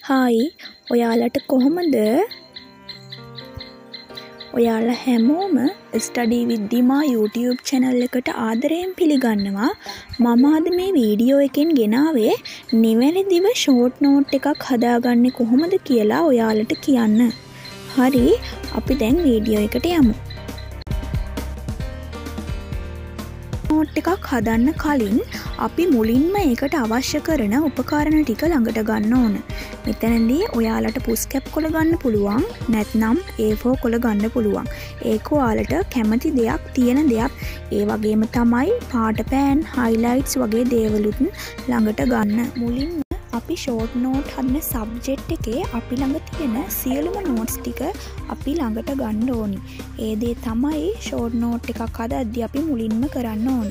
Hi ඔයාලට කොහොමද? ඔයාලා හැමෝම study with Dima YouTube channel එකට ආදරයෙන් පිළිගන්නවා. මම අද මේ වීඩියෝ එකෙන් ගෙනාවේ නිවැරදිව ෂෝට් නෝට් එකක් හදාගන්නේ කොහොමද කියලා ඔයාලට කියන්න. හරි, අපි දැන් වීඩියෝ එකට යමු. නෝට් එකක් හදන්න කලින් අපි මුලින්ම ඒකට අවශ්‍ය කරන උපකරණ ටික ළඟට ගන්න ඕන. මෙතනදී ඔයාලට පුස් කැප් කොළ ගන්න පුළුවන්, නැත්නම් A4 කොළ ගන්න පුළුවන්. ඒක ඔයාලට කැමති දෙයක් තියෙන දෙයක්. ඒ වගේම තමයි පාට පෑන්, highlights වගේ දේවලුත් ළඟට ගන්න. මුලින්ම අපි ෂෝට් නෝට් හදන සබ්ජෙක්ට් එකේ අපි ළඟ තියෙන සියලුම නෝට්ස් ටික අපි ළඟට ගන්න ඕනි. ඒ දේ තමයි ෂෝට් නෝට් එකක් හදද්දී අපි මුලින්ම කරන්න ඕන.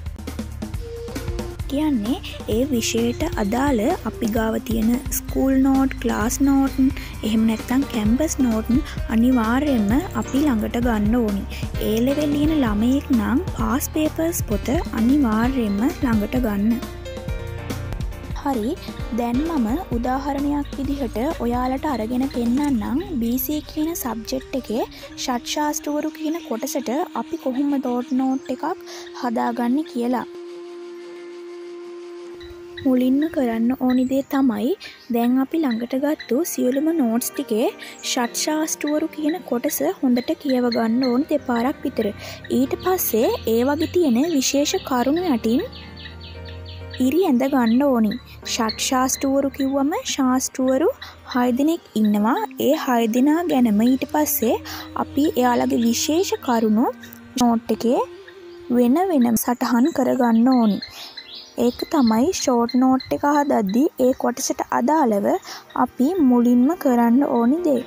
කියන්නේ ඒ විෂයට අදාළ අපි ගාව තියෙන ස්කූල් නෝට්, ක්ලාස් නෝට්, එහෙම නැත්නම් කැම්පස් නෝට් අනිවාර්යයෙන්ම අපි ළඟට ගන්න ඕනි. ඒ ලෙවල් ලියන ළමයෙක් නම් පාස් පේපර්ස් පොත අනිවාර්යයෙන්ම ළඟට ගන්න. හරි, දැන් මම උදාහරණයක් විදිහට ඔයාලට අරගෙන පෙන්නන්නම් BC කියන සබ්ජෙක්ට් එකේ ෂට් ශාස්ත්‍රවරු කියන කොටසට අපි කොහොමද ෂෝට් නෝට් එකක් හදාගන්නේ කියලා. මුලින්ම කරන්න ඕනි දේ තමයි දැන් අපි ළඟට ගත්තු සියලුම නෝට්ස් ටිකේ ෂට් ශාස්ත්‍රවරු කියන කොටස හොඳට කියව ගන්න ඕන දෙපාරක් විතර. ඊට පස්සේ ඒ වගේ තියෙන විශේෂ කරුණු යටින් ඉරි ඇඳ ගන්න ඕනි. ෂට් ශාස්ත්‍රවරු කිව්වම ශාස්ත්‍රවරු 6 දෙනෙක් ඉන්නවා. ඒ 6 දෙනා ගැනම ඊට පස්සේ අපි එයාලගේ විශේෂ කරුණු නෝට් එකේ වෙන වෙනම සටහන් කරගන්න ඕනි. ඒක තමයි ෂෝට් නෝට් එක හදද්දී ඒ කොටසට අදාළව අපි මුලින්ම කරන්න ඕනි දේ.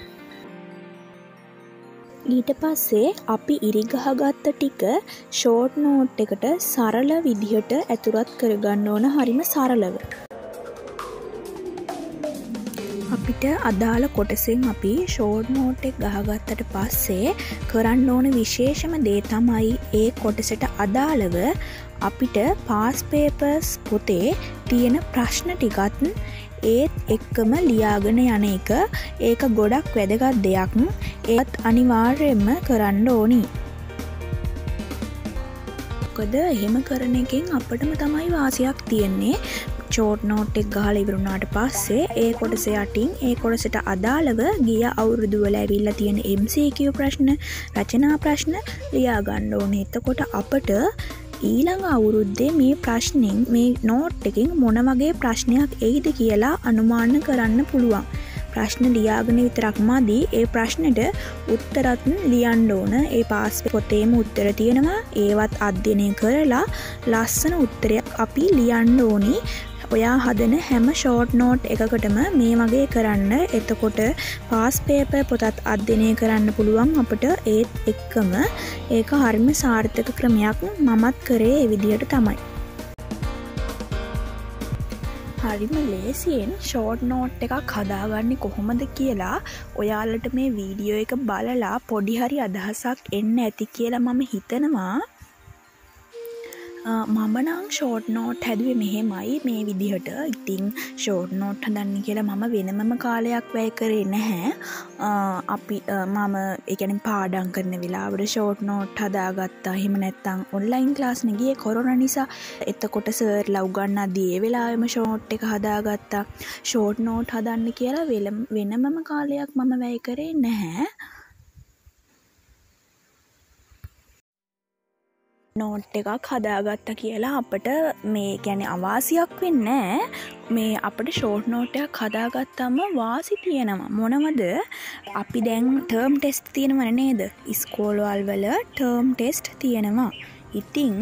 ඊට පස්සේ අපි ඉරි ගහගත්ත ටික ෂෝට් නෝට් එකට සරල විදිහට ඇතුළත් කරගන්න ඕන, හරිම සරලව. අපිට අදාළ කොටසෙන් අපි ෂෝට් නෝට් එක ගහගත්තට පස්සේ කරන්න ඕන විශේෂම දේ තමයි ඒ කොටසට අදාළව අපිට පාස් පේපර්ස් පොතේ තියෙන ප්‍රශ්න ටිකත් ඒත් එක්කම ලියාගෙන යන එක. ඒක ගොඩක් වැදගත් දෙයක්. ඒත් අනිවාර්යයෙන්ම කරන්න ඕනි. මොකද එහෙම කරන එකෙන් අපිටම තමයි වාසියක් තියෙන්නේ. ෂෝට් නෝට් එක ගහලා ඉවරුණාට පස්සේ ඒ කොටස යටින් ඒ කොටසට අදාළව ගිය අවුරුදු වල ඇවිල්ලා තියෙන MCQ ප්‍රශ්න, රචනා ප්‍රශ්න ලියා ගන්න ඕනේ. එතකොට අපට ඊළඟ අවුරුද්දේ මේ ප්‍රශ්نين මේ නෝට් එකෙන් මොන වගේ ප්‍රශ්නයක් එයිද කියලා අනුමාන කරන්න පුළුවන්. ප්‍රශ්න ලියාගෙන විතරක් මදි. ඒ ප්‍රශ්නෙට උත්තරත් ලියන්න ඕන. ඒ පාස් පොතේම උත්තර තියෙනවා. ඒවත් අධ්‍යයනය කරලා ලස්සන උත්තරයක් අපි ලියන්න ඕනි. ඔයා හදන හැම ෂෝට් නෝට් එකකටම මේ වගේ කරන්න. එතකොට පාස් පේපර් පොතත් අධ්‍යයනය කරන්න පුළුවන් අපිට. ඒත් එක්කම ඒක හරිම සාර්ථක ක්‍රමයක්. මමත් කරේ ඒ විදිහට තමයි. හරිම ලේසියෙන් ෂෝට් නෝට් එකක් හදාගන්නේ කොහොමද කියලා ඔයාලට මේ වීඩියෝ එක බලලා පොඩි හරි අදහසක් එන්න ඇති කියලා මම හිතනවා. මම නම් ෂෝට් නෝට් හැදුවේ මෙහෙමයි, මේ විදිහට. ඉතින් ෂෝට් නෝට් හදන්න කියලා මම වෙනමම කාලයක් වැය කරේ නැහැ. මම ඒ කියන්නේ පාඩම් කරන වෙලාවට ෂෝට් නෝට් හදාගත්තා. එහෙම නැත්නම් ඔන්ලයින් ක්ලාස් නේ ගියේ කොරෝනා නිසා. එතකොට සර්ලා උගන්වද්දී ඒ වෙලාවෙම ෂෝට් එක හදාගත්තා. ෂෝට් නෝට් හදන්න කියලා වෙනමම කාලයක් මම වැය කරේ නැහැ. නෝට් එකක් හදාගත්තා කියලා අපිට මේ කියන්නේ අවාසියක් වෙන්නේ නැහැ. මේ අපිට ෂෝට් නෝට් එකක් හදාගත්තම වාසි තියෙනවා. මොනවද? අපි දැන් ටර්ම් ටෙස්ට් තියෙනවනේ නේද? ඉස්කෝලවල් වල ටර්ම් ටෙස්ට් තියෙනවා. ඉතින්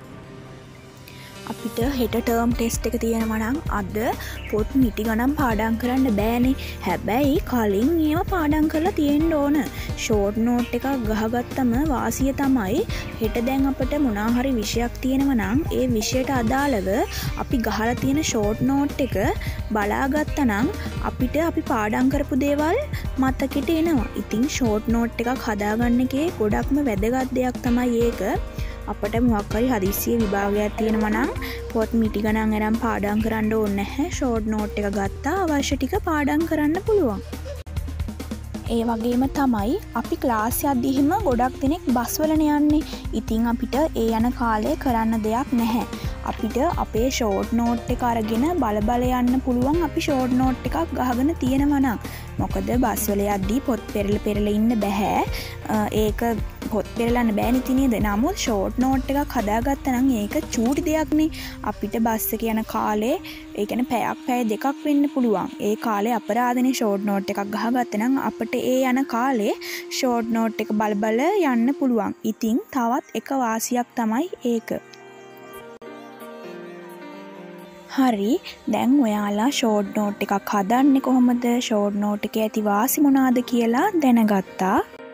අපිට හෙට ටර්ම් ටෙස්ට් එක තියෙනවා නම් අද පොත් මිටි ගණන් පාඩම් කරන්න බෑනේ. හැබැයි කලින් ඒව පාඩම් කරලා තියෙන්න ඕන. ෂෝට් නෝට් එකක් ගහගත්තම වාසිය තමයි හෙට දැන් අපිට මොනවා හරි විෂයක් තියෙනවා නම් ඒ විෂයට අදාළව අපි ගහලා තියෙන ෂෝට් නෝට් එක බලාගත්තා නම් අපිට අපි පාඩම් කරපු දේවල් මතකෙට එනවා. ඉතින් ෂෝට් නෝට් එකක් හදාගන්න එකේ ගොඩක්ම වැදගත් දෙයක් තමයි ඒක. අපට මොකක් හරි හදිස්සිය විභාගයක් තියෙනවා නම් පොත් මිටි ගණන් අරන් පාඩම් කරන්න ඕනේ නැහැ. ෂෝට් නෝට් එක ගත්තා අවශ්‍ය ටික පාඩම් කරන්න පුළුවන්. ඒ වගේම තමයි අපි ක්ලාස් යද්දිහිම ගොඩක් දෙනෙක් බස් වලනේ යන්නේ. ඉතින් අපිට ඒ යන කාලේ කරන්න දෙයක් නැහැ. අපිට අපේ ෂෝට් නෝට් එක අරගෙන බල යන්න පුළුවන් අපි ෂෝට් නෝට් එකක් ගහගෙන තියෙනවා නම්. මොකද බස් වල යද්දී පොත් පෙරලා ඉන්න බෑ. ඒක පොත් පෙරලන්න බෑ නේ නේද? නමුත් ෂෝට් නෝට් එකක් හදාගත්තා නම් ඒක චූටි දෙයක් නේ. අපිට බස් එක යන කාලේ ඒ කියන්නේ පැය දෙකක් වෙන්න පුළුවන්. ඒ කාලේ අපරාධනේ ෂෝට් නෝට් එකක් ගහගත්තා නම් අපිට ඒ යන කාලේ ෂෝට් නෝට් එක බල යන්න පුළුවන්. ඉතින් තවත් එක වාසියක් තමයි ඒක. හරි, දැන් ඔයාලා ෂෝට් නෝට් එකක් හදන්නේ කොහොමද? ෂෝට් නෝට් එකේ ඇති වාසි මොනවාද කියලා දැනගත්තා.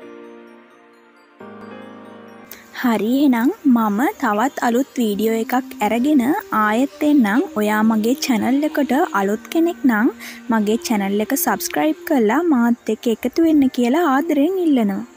හරි, එහෙනම් මම තවත් අලුත් වීඩියෝ එකක් අරගෙන ආයෙත් එන්නම්. ඔයා මගේ channel එකට අලුත් කෙනෙක් නම් මගේ channel එක subscribe කරලා මාත් එක්ක එකතු වෙන්න කියලා ආදරෙන් ඉල්ලනවා.